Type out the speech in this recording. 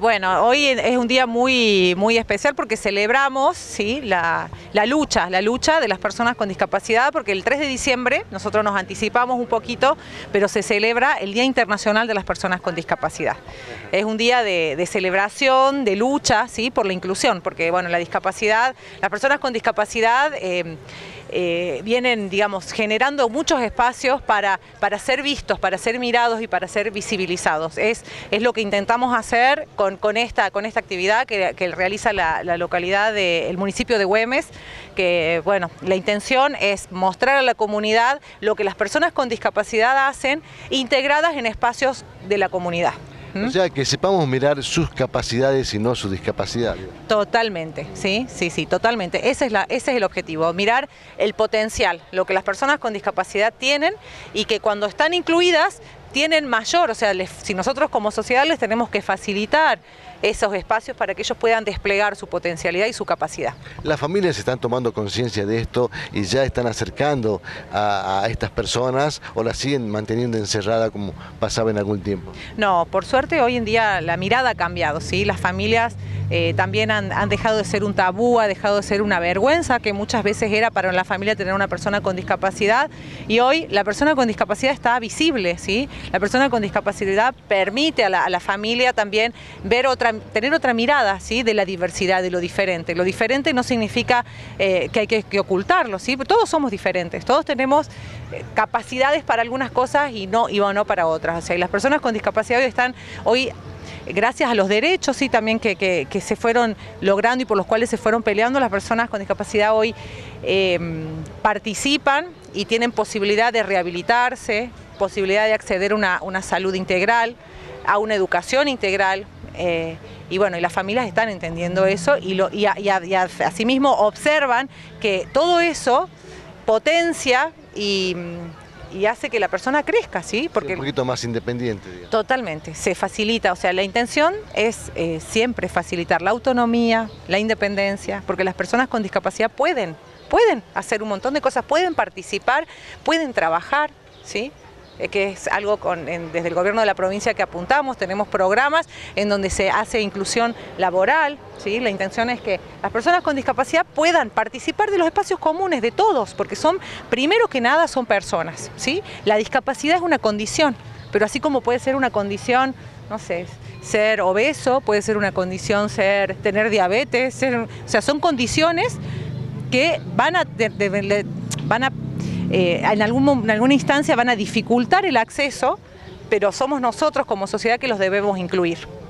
bueno, hoy es un día muy especial porque celebramos, ¿sí?, la lucha de las personas con discapacidad, porque el 3 de diciembre nosotros nos anticipamos un poquito, pero se celebra el Día Internacional de las Personas con Discapacidad. Es un día de celebración, de lucha, ¿sí?, por la inclusión, porque bueno, las personas con discapacidad vienen, digamos, generando muchos espacios para ser vistos, para ser mirados y para ser visibilizados. Es lo que intentamos hacer con esta actividad que realiza la localidad el municipio de Güemes, que bueno, la intención es mostrar a la comunidad lo que las personas con discapacidad hacen integradas en espacios de la comunidad. O sea, que sepamos mirar sus capacidades y no su discapacidad. Totalmente, sí, totalmente. Ese es el objetivo, mirar el potencial, lo que las personas con discapacidad tienen y que cuando están incluidas tienen mayor, o sea, si nosotros como sociedad les tenemos que facilitar esos espacios para que ellos puedan desplegar su potencialidad y su capacidad. Las familias están tomando conciencia de esto y ya están acercando a estas personas, o las siguen manteniendo encerradas como pasaba en algún tiempo. No, por suerte hoy en día la mirada ha cambiado, ¿sí? Las familias también han dejado de ser un tabú, ha dejado de ser una vergüenza que muchas veces era para la familia tener una persona con discapacidad, y hoy la persona con discapacidad está visible, ¿sí? La persona con discapacidad permite a la familia también tener otra mirada, ¿sí?, de la diversidad, de lo diferente. Lo diferente no significa que hay que ocultarlo, ¿sí? Todos somos diferentes, todos tenemos capacidades para algunas cosas y no para otras. O sea, y las personas con discapacidad hoy gracias a los derechos, sí, también que se fueron logrando y por los cuales se fueron peleando, las personas con discapacidad hoy participan y tienen posibilidad de rehabilitarse, posibilidad de acceder a una salud integral, a una educación integral. Y bueno, y las familias están entendiendo eso y asimismo observan que todo eso potencia y hace que la persona crezca, ¿sí? Porque un poquito más independiente, digamos. Totalmente, se facilita, o sea, la intención es siempre facilitar la autonomía, la independencia, porque las personas con discapacidad pueden hacer un montón de cosas, pueden participar, pueden trabajar, ¿sí? Que es algo desde el gobierno de la provincia que apuntamos, tenemos programas en donde se hace inclusión laboral, ¿sí? La intención es que las personas con discapacidad puedan participar de los espacios comunes de todos, porque primero que nada son personas, ¿sí? La discapacidad es una condición, pero así como puede ser una condición, no sé, ser obeso, puede ser una condición tener diabetes, o sea, son condiciones que en alguna instancia van a dificultar el acceso, pero somos nosotros como sociedad que los debemos incluir.